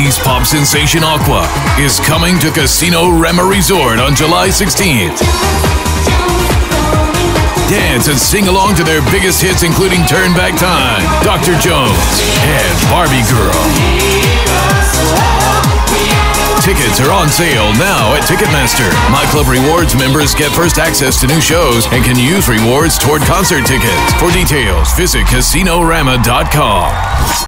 90s pop sensation Aqua is coming to Casino Rama Resort on July 16th. Dance and sing along to their biggest hits, including Turn Back Time, Dr. Jones, and Barbie Girl. Tickets are on sale now at Ticketmaster. My Club Rewards members get first access to new shows and can use rewards toward concert tickets. For details, visit CasinoRama.com.